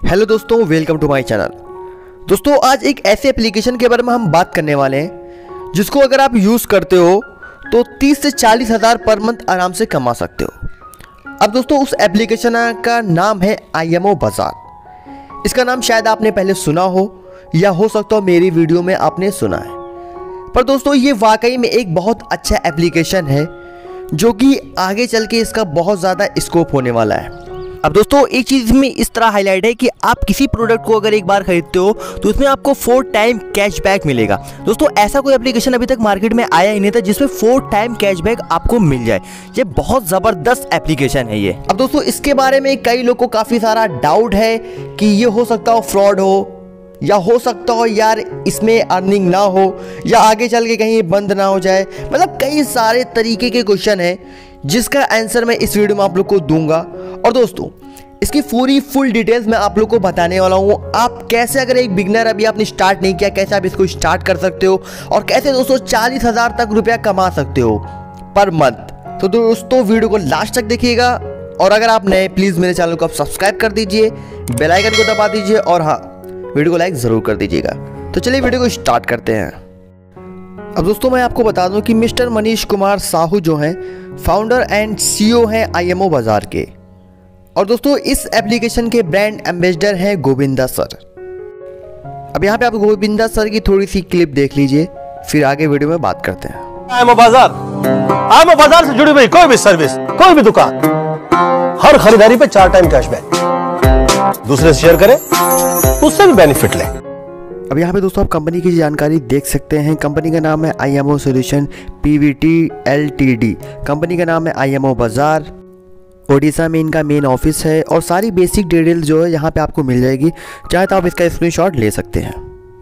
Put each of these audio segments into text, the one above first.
Hello दोस्तों, welcome to my channel. दोस्तों, आज एक ऐसे एप्लीकेशन के बारे में हम बात करने वाले हैं जिसको अगर आप यूज़ करते हो तो 30 से 40 हज़ार पर मंथ आराम से कमा सकते हो। अब दोस्तों, उस एप्लीकेशन का नाम है IMO बाज़ार। इसका नाम शायद आपने पहले सुना हो या हो सकता हो मेरी वीडियो में आपने सुना है, पर दोस्तों ये वाकई में एक बहुत अच्छा एप्लीकेशन है जो कि आगे चल के इसका बहुत ज़्यादा स्कोप होने वाला है। अब दोस्तों, एक चीज़ में इस तरह हाईलाइट है कि आप किसी प्रोडक्ट को अगर एक बार खरीदते हो तो उसमें आपको 4 टाइम कैशबैक मिलेगा। दोस्तों, ऐसा कोई एप्लीकेशन अभी तक मार्केट में आया ही नहीं था जिसमें 4 टाइम कैशबैक आपको मिल जाए। ये बहुत ज़बरदस्त एप्लीकेशन है ये। अब दोस्तों, इसके बारे में कई लोग को काफ़ी सारा डाउट है कि ये हो सकता हो फ्रॉड हो, या हो सकता हो यार इसमें अर्निंग ना हो, या आगे चल के कहीं बंद ना हो जाए। मतलब कई सारे तरीके के क्वेश्चन हैं जिसका आंसर मैं इस वीडियो में आप लोग को दूंगा। और दोस्तों, इसकी पूरी फुल डिटेल्स मैं आप लोग को बताने वाला हूँ। आप कैसे, अगर एक बिगनर अभी आपने स्टार्ट नहीं किया, कैसे आप इसको स्टार्ट कर सकते हो और कैसे दोस्तों 40 हज़ार तक रुपया कमा सकते हो पर मंथ। तो दोस्तों, वीडियो को लास्ट तक देखिएगा, और अगर आप नए प्लीज़ मेरे चैनल को आप सब्सक्राइब कर दीजिए, बेल आइकन को दबा दीजिए, और हाँ, वीडियो को लाइक ज़रूर कर दीजिएगा। तो चलिए वीडियो को स्टार्ट करते हैं। अब दोस्तों, मैं आपको बता दूं कि मिस्टर मनीष कुमार साहू जो हैं फाउंडर एंड CEO हैं IMO बाज़ार के, और दोस्तों इस एप्लीकेशन के ब्रांड एम्बेसडर हैं गोविंदा सर। अब यहाँ पे आप गोविंदा सर की थोड़ी सी क्लिप देख लीजिए, फिर आगे वीडियो में बात करते हैं। IMO बाज़ार से जुड़ी हुई कोई भी सर्विस, कोई भी दुकान, हर खरीदारी पे 4 टाइम कैशबैक। दूसरे से शेयर करें, उससे भी बेनिफिट लें। अब यहाँ पे दोस्तों आप कंपनी की जानकारी देख सकते हैं। कंपनी का नाम है IMO solution PVT LTD। Company का नाम है IMO बाज़ार। ओडिशा में इनका मेन ऑफिस है, और सारी बेसिक डिटेल जो है यहाँ पे आपको मिल जाएगी, चाहे तो आप इसका स्क्रीनशॉट ले सकते हैं।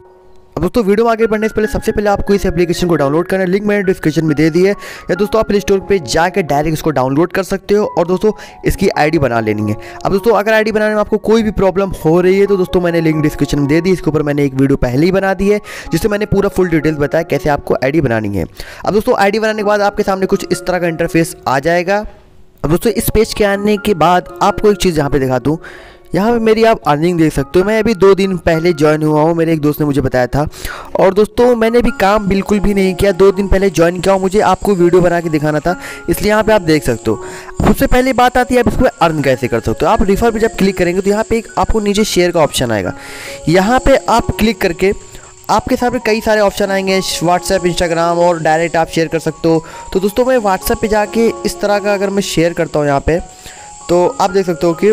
अब दोस्तों, वीडियो में आगे बढ़ने से पहले सबसे पहले आपको इस एप्लीकेशन को डाउनलोड करना है। लिंक मैंने डिस्क्रिप्शन में दे दी है, या दोस्तों आप प्ले स्टोर पे जाकर डायरेक्ट इसको डाउनलोड कर सकते हो, और दोस्तों इसकी आईडी बना लेनी है। अब दोस्तों, अगर आईडी बनाने में आपको कोई भी प्रॉब्लम हो रही है तो दोस्तों मैंने लिंक डिस्क्रिप्शन में दे दी। इसके ऊपर मैंने एक वीडियो पहले ही बना दी है जिससे मैंने पूरा फुल डिटेल्स बताया कैसे आपको आईडी बनानी है। अब दोस्तों, आईडी बनाने के बाद आपके सामने कुछ इस तरह का इंटरफेस आ जाएगा। अब दोस्तों, इस पेज के आने के बाद आपको एक चीज़ यहाँ पे दिखा दूँ। यहाँ पे मेरी आप अर्निंग देख सकते हो। मैं अभी 2 दिन पहले ज्वाइन हुआ हूँ, मेरे एक दोस्त ने मुझे बताया था, और दोस्तों मैंने भी काम बिल्कुल भी नहीं किया, 2 दिन पहले ज्वाइन किया हूँ। मुझे आपको वीडियो बना के दिखाना था, इसलिए यहाँ पे आप देख सकते हो। सबसे पहली बात आती है आप इसको अर्न कैसे कर सकते हो। आप रिफर पे जब क्लिक करेंगे तो यहाँ पे एक आपको नीचे शेयर का ऑप्शन आएगा। यहाँ पे आप क्लिक करके आपके सामने कई सारे ऑप्शन आएंगे, व्हाट्सएप, इंस्टाग्राम, और डायरेक्ट आप शेयर कर सकते हो। तो दोस्तों, मैं व्हाट्सएप पे जाके इस तरह का अगर मैं शेयर करता हूँ यहाँ पे, तो आप देख सकते हो कि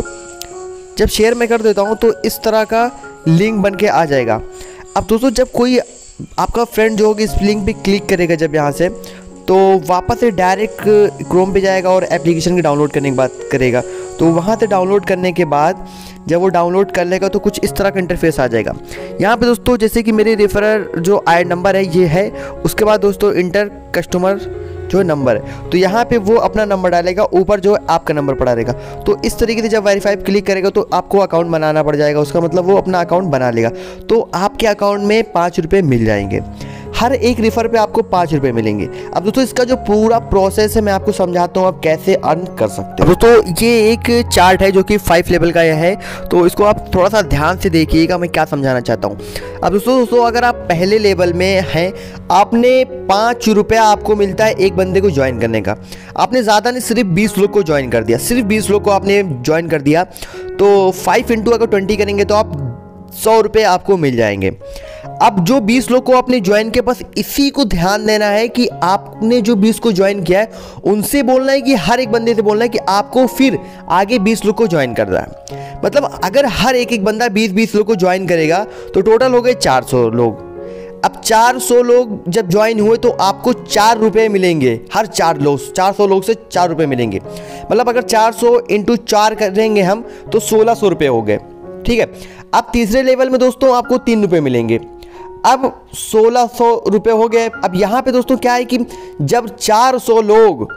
जब शेयर मैं कर देता हूँ तो इस तरह का लिंक बन के आ जाएगा। अब दोस्तों, जब कोई आपका फ्रेंड जो होगा इस लिंक पे क्लिक करेगा जब यहाँ से, तो वापस से डायरेक्ट क्रोम पे जाएगा और एप्लीकेशन की डाउनलोड करने की बात करेगा। तो वहाँ से डाउनलोड करने के बाद जब वो डाउनलोड कर लेगा तो कुछ इस तरह का इंटरफेस आ जाएगा। यहाँ पे दोस्तों, जैसे कि मेरे रेफरर जो ID नंबर है ये है, उसके बाद दोस्तों इंटर कस्टमर जो नंबर है, तो यहाँ पे वो अपना नंबर डालेगा, ऊपर जो आपका नंबर पड़ा रहेगा। तो इस तरीके से जब वेरीफाई क्लिक करेगा तो आपको अकाउंट बनाना पड़ जाएगा। उसका मतलब वो अपना अकाउंट बना लेगा, तो आपके अकाउंट में 5 रुपये मिल जाएंगे। हर एक रिफ़र पे आपको 5 रुपये मिलेंगे। अब दोस्तों, इसका जो पूरा प्रोसेस है मैं आपको समझाता हूँ आप कैसे अर्न कर सकते हैं। दोस्तों, ये एक चार्ट है जो कि 5 लेवल का है, तो इसको आप थोड़ा सा ध्यान से देखिएगा मैं क्या समझाना चाहता हूँ। अब दोस्तों, अगर आप पहले लेवल में हैं, आपने 5 रुपया आपको मिलता है एक बंदे को ज्वाइन करने का। आपने ज़्यादा नहीं, सिर्फ 20 लोग को ज्वाइन कर दिया, सिर्फ 20 लोग को आपने ज्वाइन कर दिया, तो 5 × अगर 20 करेंगे तो आप 100 रुपये आपको मिल जाएंगे। अब जो 20 लोग को आपने ज्वाइन किया, बस इसी को ध्यान देना है कि आपने जो 20 को ज्वाइन किया है उनसे बोलना है, कि हर एक बंदे से बोलना है कि आपको फिर आगे 20 लोग को ज्वाइन करना है। मतलब अगर हर एक बंदा 20 लोग को ज्वाइन करेगा तो टोटल हो गए 400 लोग। अब 400 लोग जब ज्वाइन हुए तो आपको 4 रुपये मिलेंगे। हर 400 लोग से 4 रुपये मिलेंगे। मतलब अगर 400 × 4 करेंगे हम तो 1600 रुपये हो गए, ठीक है। अब तीसरे लेवल में दोस्तों आपको 3 रुपये मिलेंगे। अब 1600 रुपये हो गए। अब यहाँ पे दोस्तों क्या है कि जब 400 लोग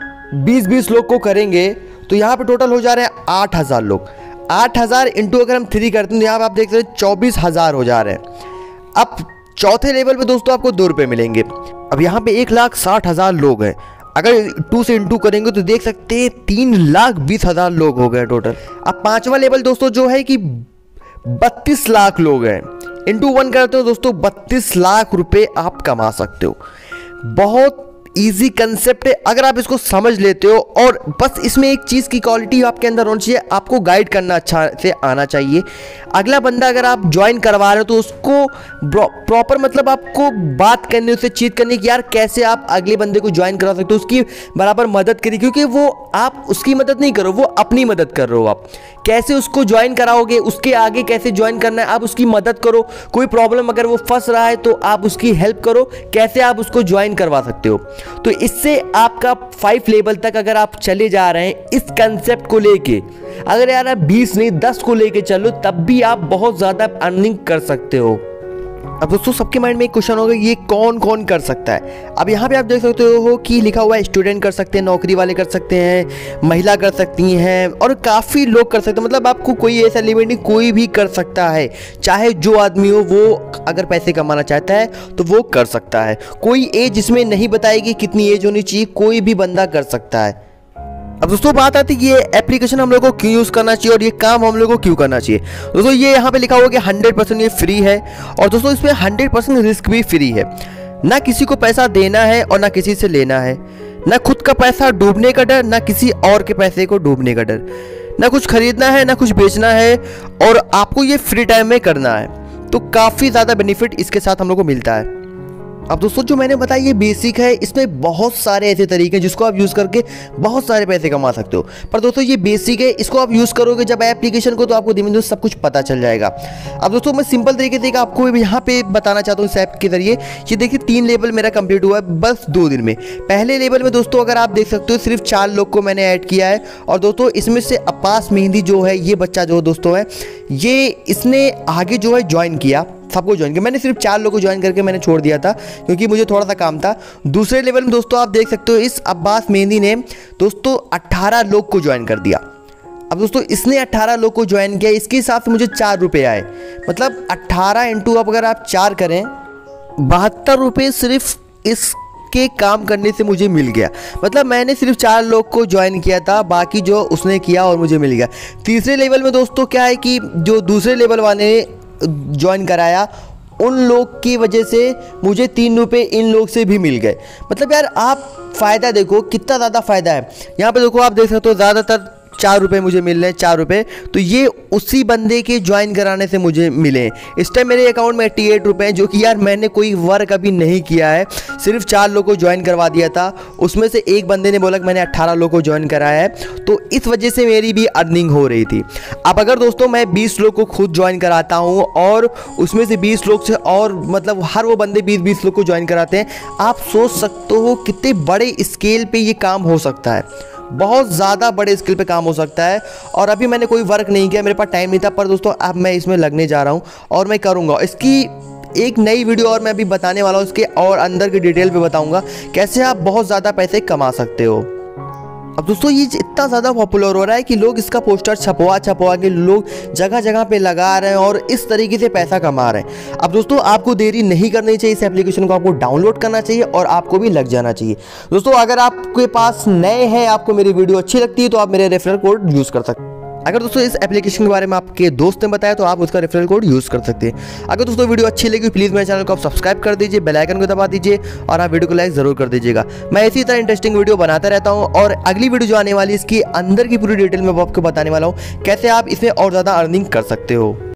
20 लोग को करेंगे तो यहाँ पे टोटल हो जा रहे हैं 8000 लोग। 8000 × अगर हम 3 करते हैं तो यहाँ पे आप देख रहे हैं 24,000 हो जा रहे हैं। अब चौथे लेवल पे दोस्तों आपको 2 रुपये मिलेंगे। अब यहाँ पे 1,60,000 लोग हैं। अगर 2 से इंटू करेंगे तो देख सकते हैं 3,20,000 लोग हो गए टोटल। अब 5वां लेवल दोस्तों जो है कि 32 लाख लोग हैं, इंटू 1 करते हो दोस्तों 32 लाख रुपए आप कमा सकते हो। बहुत इजी कंसेप्ट है अगर आप इसको समझ लेते हो। और बस इसमें एक चीज़ की क्वालिटी आपके अंदर होनी चाहिए, आपको गाइड करना अच्छा से आना चाहिए। अगला बंदा अगर आप ज्वाइन करवा रहे हो तो उसको प्रॉपर मतलब आपको बात करनी, उससे चीट करनी कि यार कैसे आप अगले बंदे को ज्वाइन करा सकते हो, उसकी बराबर मदद करिए, क्योंकि वो आप उसकी मदद नहीं करो, वो अपनी मदद कर रहे हो। आप कैसे उसको ज्वाइन कराओगे, उसके आगे कैसे ज्वाइन करना है, आप उसकी मदद करो। कोई प्रॉब्लम अगर वो फंस रहा है तो आप उसकी हेल्प करो, कैसे आप उसको ज्वाइन करवा सकते हो। तो इससे आपका 5 लेवल तक अगर आप चले जा रहे हैं इस कंसेप्ट को लेके, अगर यार आप 20 नहीं 10 को लेके चलो, तब भी आप बहुत ज़्यादा अर्निंग कर सकते हो। अब दोस्तों सबके माइंड में एक क्वेश्चन होगा, ये कौन कौन कर सकता है। अब यहाँ पे आप देख सकते हो कि लिखा हुआ है स्टूडेंट कर सकते हैं, नौकरी वाले कर सकते हैं, महिला कर सकती हैं, और काफ़ी लोग कर सकते हैं। मतलब आपको कोई ऐसा लिमिट नहीं, कोई भी कर सकता है। चाहे जो आदमी हो, वो अगर पैसे कमाना चाहता है तो वो कर सकता है। कोई एज इसमें नहीं बताएगी कितनी एज होनी चाहिए, कोई भी बंदा कर सकता है। अब दोस्तों बात आती है कि ये एप्लीकेशन हम लोग को क्यों यूज़ करना चाहिए और ये काम हम लोग को क्यों करना चाहिए। दोस्तों ये यहाँ पे लिखा हुआ कि 100% ये फ्री है, और दोस्तों इसमें 100% रिस्क भी फ्री है। ना किसी को पैसा देना है और ना किसी से लेना है, ना खुद का पैसा डूबने का डर, ना किसी और के पैसे को डूबने का डर, ना कुछ खरीदना है ना कुछ बेचना है, और आपको ये फ्री टाइम में करना है। तो काफ़ी ज़्यादा बेनिफिट इसके साथ हम लोग को मिलता है। अब दोस्तों जो मैंने बताया ये बेसिक है, इसमें बहुत सारे ऐसे तरीके हैं जिसको आप यूज़ करके बहुत सारे पैसे कमा सकते हो। पर दोस्तों ये बेसिक है, इसको आप यूज़ करोगे जब एप्लीकेशन को, तो आपको धीमे धीमे सब कुछ पता चल जाएगा। अब दोस्तों मैं सिंपल तरीके से आपको यहाँ पे बताना चाहता हूँ इस ऐप के जरिए। ये देखिए 3 लेवल मेरा कंप्लीट हुआ है बस 2 दिन में। पहले लेवल में दोस्तों अगर आप देख सकते हो सिर्फ 4 लोग को मैंने ऐड किया है, और दोस्तों इसमें से अब्बास मेहंदी जो है, ये बच्चा जो दोस्तों है, ये इसने आगे जो है ज्वाइन किया, सबको ज्वाइन किया। मैंने सिर्फ 4 लोगों को ज्वाइन करके मैंने छोड़ दिया था क्योंकि मुझे थोड़ा सा काम था। दूसरे लेवल में दोस्तों आप देख सकते हो इस अब्बास मेहंदी ने दोस्तों 18 लोग को ज्वाइन कर दिया। अब दोस्तों इसने 18 लोग को ज्वाइन किया, इसके हिसाब से मुझे 4 रुपये आए। मतलब 18 इंटू अब अगर आप 4 करें, 72 रुपये सिर्फ इस के काम करने से मुझे मिल गया। मतलब मैंने सिर्फ 4 लोग को ज्वाइन किया था, बाकी जो उसने किया और मुझे मिल गया। तीसरे लेवल में दोस्तों क्या है कि जो दूसरे लेवल वाले ज्वाइन कराया, उन लोग की वजह से मुझे 3 रुपये इन लोग से भी मिल गए। मतलब यार आप फ़ायदा देखो कितना ज़्यादा फ़ायदा है। यहाँ पे देखो आप देख सकते हो ज़्यादातर 4 रुपये मुझे मिल रहे हैं, 4 रुपये। तो ये उसी बंदे के ज्वाइन कराने से मुझे मिले। इस टाइम मेरे अकाउंट में 88 रुपये हैं, जो कि यार मैंने कोई वर्क अभी नहीं किया है, सिर्फ 4 लोगों को ज्वाइन करवा दिया था। उसमें से एक बंदे ने बोला कि मैंने 18 लोगों को ज्वाइन कराया है, तो इस वजह से मेरी भी अर्निंग हो रही थी। अब अगर दोस्तों मैं 20 लोग को खुद ज्वाइन कराता हूँ और उसमें से 20 लोग से, और मतलब हर वो बंदे 20-20 लोग को ज्वाइन कराते हैं, आप सोच सकते हो कितने बड़े स्केल पे ये काम हो सकता है। बहुत ज़्यादा बड़े स्केल पे काम हो सकता है। और अभी मैंने कोई वर्क नहीं किया, मेरे पास टाइम नहीं था, पर दोस्तों अब मैं इसमें लगने जा रहा हूँ और मैं करूँगा। इसकी एक नई वीडियो और मैं अभी बताने वाला हूँ, इसके और अंदर की डिटेल पे बताऊँगा कैसे आप बहुत ज़्यादा पैसे कमा सकते हो। अब दोस्तों ये इतना ज़्यादा पॉपुलर हो रहा है कि लोग इसका पोस्टर छपवा के लोग जगह जगह पे लगा रहे हैं और इस तरीके से पैसा कमा रहे हैं। अब दोस्तों आपको देरी नहीं करनी चाहिए, इस एप्लीकेशन को आपको डाउनलोड करना चाहिए और आपको भी लग जाना चाहिए। दोस्तों अगर आपके पास नए हैं, आपको मेरी वीडियो अच्छी लगती है, तो आप मेरे रेफरल कोड यूज़ कर सकते हैं। अगर दोस्तों इस एप्लीकेशन के बारे में आपके दोस्त ने बताया तो आप उसका रेफरल कोड यूज़ कर सकते हैं। अगर दोस्तों वीडियो अच्छी लगी प्लीज़ मेरे चैनल को आप सब्सक्राइब कर दीजिए, बेल आइकन को दबा दीजिए और आप वीडियो को लाइक ज़रूर कर दीजिएगा। मैं इसी तरह इंटरेस्टिंग वीडियो बनाता रहता हूँ और अगली वीडियो जो आने वाली है इसकी अंदर की पूरी डिटेल में आपको बताने वाला हूँ कैसे आप इसमें और ज़्यादा अर्निंग कर सकते हो।